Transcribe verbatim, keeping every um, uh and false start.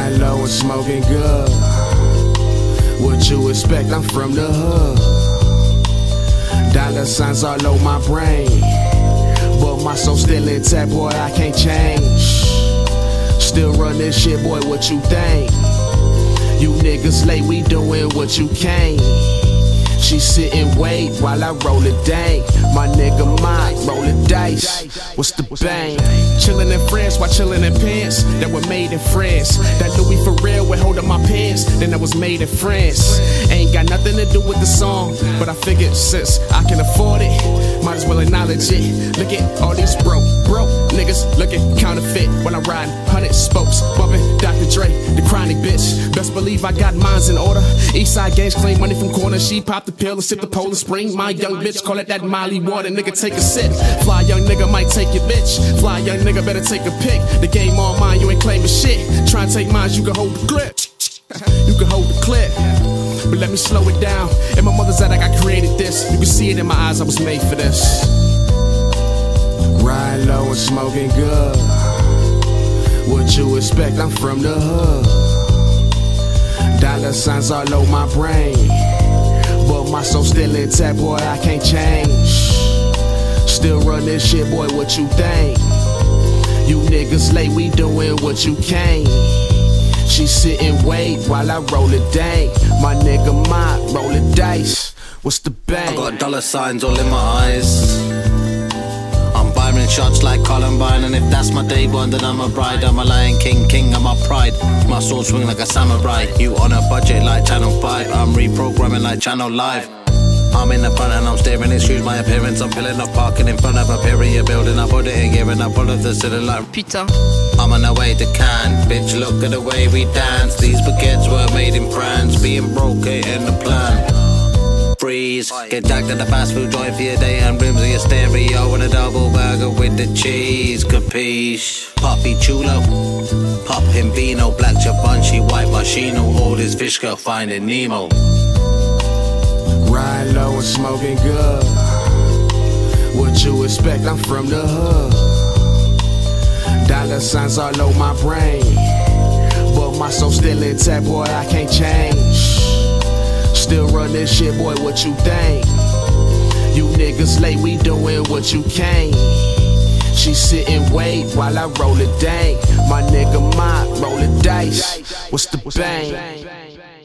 Riding low and smoking good. What you expect? I'm from the hood. Dollar signs all over my brain, but my soul still intact, boy, I can't change. Still run this shit, boy, what you think? You niggas late, we doing what you can. She sit and wait while I roll the dank. My nigga Mike, roll the dice. What's the bang? Chillin' in France while chillin' in pants that were made in France. That Louis for real with holding my pants, then that was made in France. Ain't got nothing to do with the song, but I figured since I can afford it, might as well acknowledge it. Look at all these broke, broke niggas looking counterfeit while I'm riding hundred spokes, bumping Doctor Dre, the chronic bitch. Best believe I got mines in order. Eastside gangs claim money from corners. She popped the pill and sip the Poland Spring. My young bitch call it that Molly water. Nigga take a sip. Fly young nigga might take your bitch. Fly young nigga better take a pic. The game all mine, you ain't claiming shit. Try and take mine, you can hold the clip. You can hold the clip, but let me slow it down. In my mother's attic, I created this. You can see it in my eyes, I was made for this. Ride low and smoking good. What you expect? I'm from the hood. Dollar signs all over my brain, but my soul still intact, boy, I can't change. Still run this shit, boy, what you think? You niggas late, we doing what you can. She sit and wait while I roll the dank. My nigga Mike, roll the dice. What's the bang? I got dollar signs all in my eyes. I'm firing shots like Columbine, and if that's my day one, then I'm a bride. I'm a lion king, king of my pride. My sword swing like a samurai. You on a budget like Channel five. I'm reprogramming like Channel Live. I'm in the front and I'm staring, excuse my appearance. I'm pulling off parking in front of a period building. I put it in gear and I pull up the city like Putain. I'm on the way to Cannes. Bitch, look at the way we dance. These baguettes were made in France. Being broke ain't in the plan. Freeze, get jacked at the fast food joint for your day and rims of your stereo and a double burger with the cheese. Capiche? Poppy chulo, poppin' vino, black Givenchy, white Moschino. All this fish girl finding Nemo. Ride low and smoking good. What you expect? I'm from the hood. Dollar signs all over my brain, but my soul still intact, boy, I can't change. Still run this shit, boy, what you think? You niggas late, we doing what you can. She sit and wait while I roll the dank. My nigga Mike, roll the dice. What's the bang?